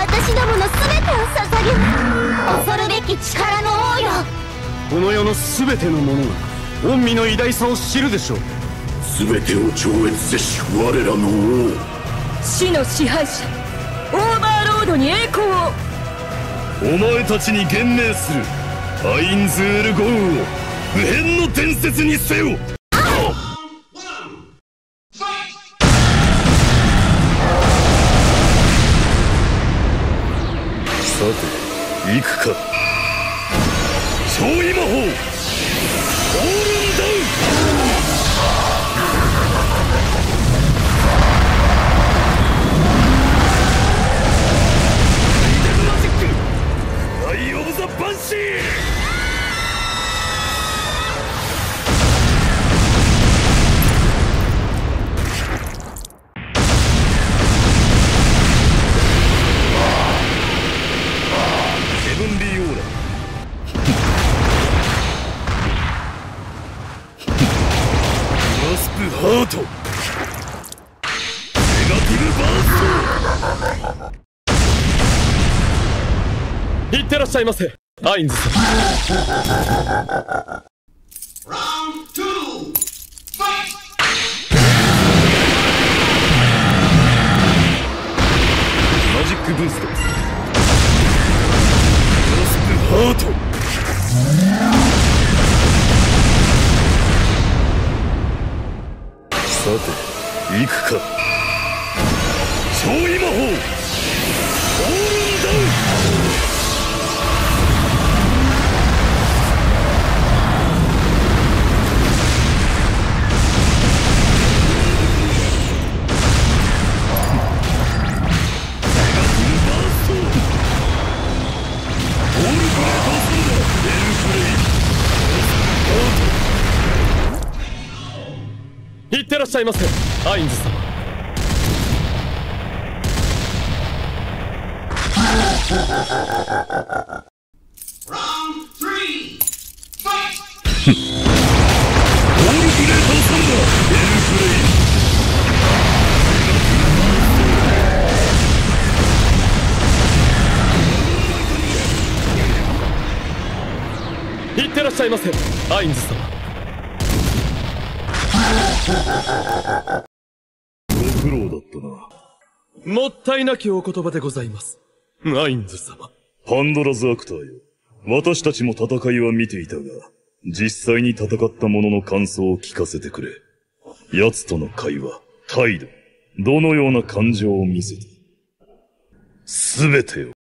私どもの全てを捧げます。恐るべき力の王よ。 この世の全てのものが御身の偉大さを知るでしょう。 全てを超越せし我らの王、 死の支配者オーバーロードに栄光を。 お前たちに言命する。アインズール・ゴウを不変の伝説にせよ。さて行くか。超異魔法オールンダウン。マジックアイ・オブ・ザ・バンシー。ヘブンリーオーラワスプハートネガティブバースト。 いってらっしゃいませ、アインズさん。 マジックブーストワスプハート。さて行くか。超異魔法オールンダウン。 いってらっしゃいませ、アインズ様。 オールグレートサンダーエルフレいってらっしゃいませ、アインズ様。 ご苦労だったな。 もったいなきお言葉でございます、アインズ様。 パンドラズアクターよ。私たちも戦いは見ていたが、実際に戦った者の感想を聞かせてくれ。奴との会話、態度、どのような感情を見せた。すべてを。